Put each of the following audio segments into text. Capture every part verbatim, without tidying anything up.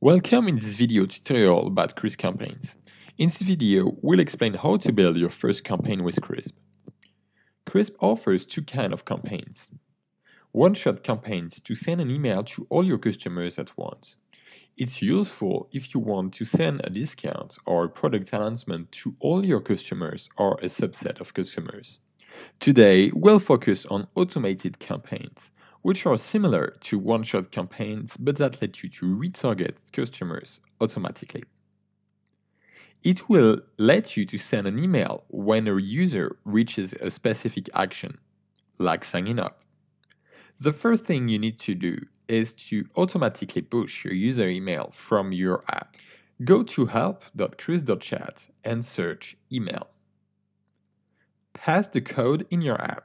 Welcome in this video tutorial about Crisp campaigns. In this video, we'll explain how to build your first campaign with Crisp. Crisp offers two kinds of campaigns. One-shot campaigns to send an email to all your customers at once. It's useful if you want to send a discount or a product announcement to all your customers or a subset of customers. Today, we'll focus on automated campaigns, which are similar to one-shot campaigns but that let you to retarget customers automatically. It will let you to send an email when a user reaches a specific action, like signing up. The first thing you need to do is to automatically push your user email from your app. Go to help dot crisp dot chat and search email. Paste the code in your app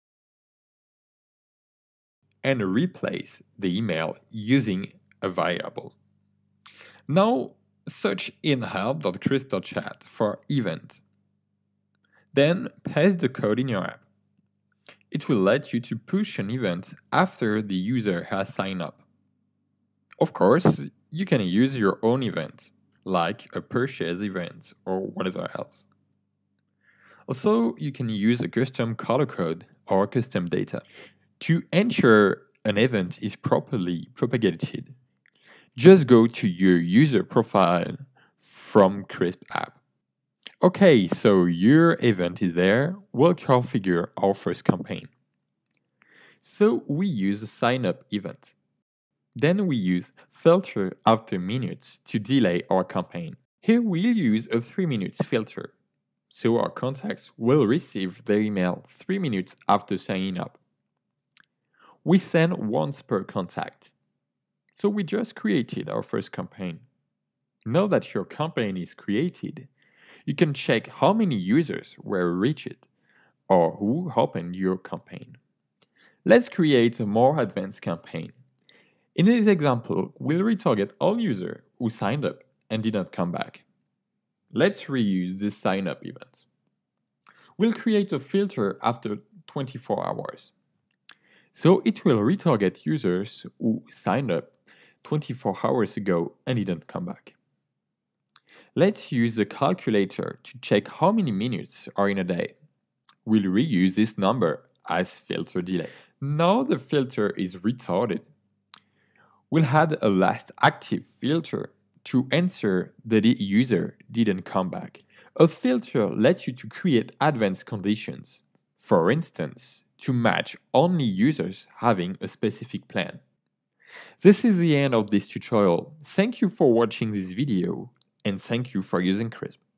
and replace the email using a variable. Now search in help dot crisp dot chat for event. Then paste the code in your app. It will let you to push an event after the user has signed up. Of course, you can use your own event, like a purchase event or whatever else. Also, you can use a custom color code or custom data. To ensure an event is properly propagated, just go to your user profile from Crisp app. Okay, so your event is there. We'll configure our first campaign. So we use a sign up event. Then we use filter after minutes to delay our campaign. Here we'll use a three minutes filter, so our contacts will receive their email three minutes after signing up. We send once per contact. So we just created our first campaign. Now that your campaign is created, you can check how many users were reached or who opened your campaign. Let's create a more advanced campaign. In this example, we'll retarget all users who signed up and did not come back. Let's reuse this sign up event. We'll create a filter after twenty-four hours. So it will retarget users who signed up twenty-four hours ago and didn't come back. Let's use a calculator to check how many minutes are in a day. We'll reuse this number as filter delay. Now the filter is retarded. We'll add a last active filter to answer that the user didn't come back. A filter lets you to create advanced conditions. For instance, to match only users having a specific plan. This is the end of this tutorial. Thank you for watching this video and thank you for using Crisp.